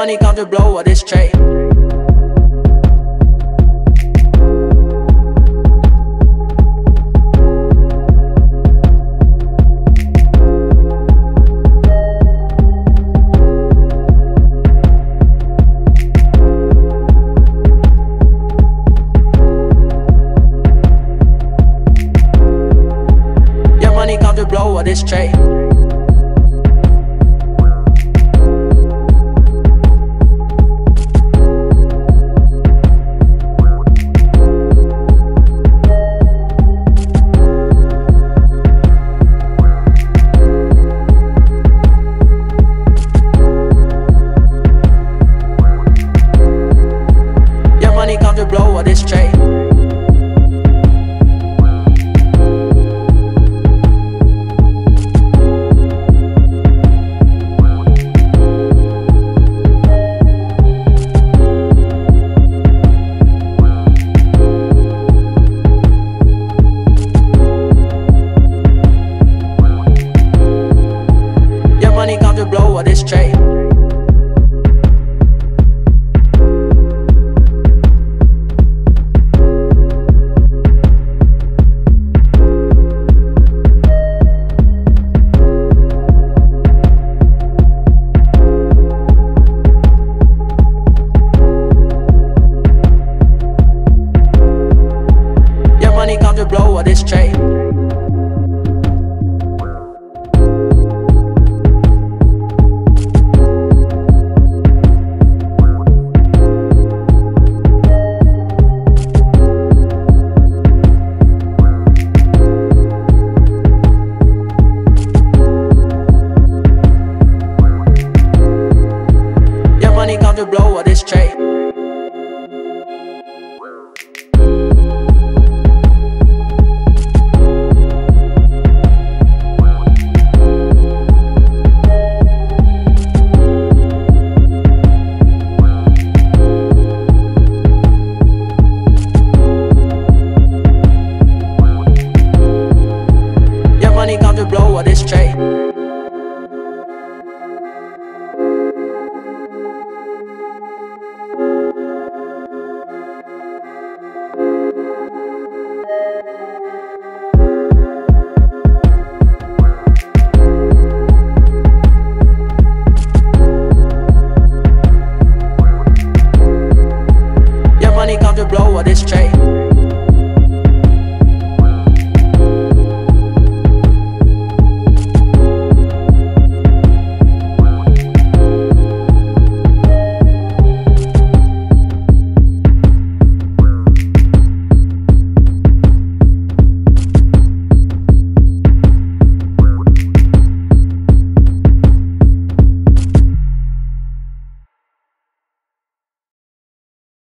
money come to blow or this trade. Your money come to blow or this trade. Come to blow or this trade. Your money come to blow or this trade. Money come to blow or this trade. Your money come to blow or this trade. Money come to blow or this trade. Your money come to blow or this trade.